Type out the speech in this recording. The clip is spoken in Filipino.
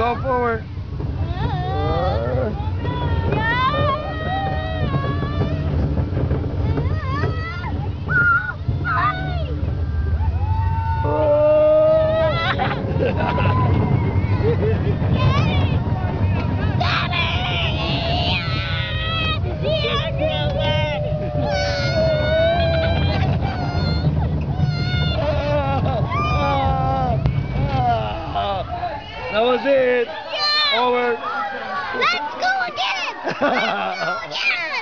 Go forward. That was it. Yeah. Over. Let's go again. Let's go again.